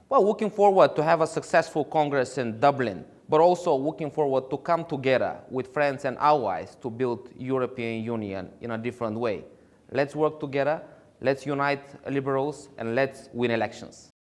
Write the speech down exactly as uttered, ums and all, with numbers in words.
Well, looking forward to have a successful Congress in Dublin, but also looking forward to come together with friends and allies to build European Union in a different way. Let's work together, let's unite liberals, and let's win elections.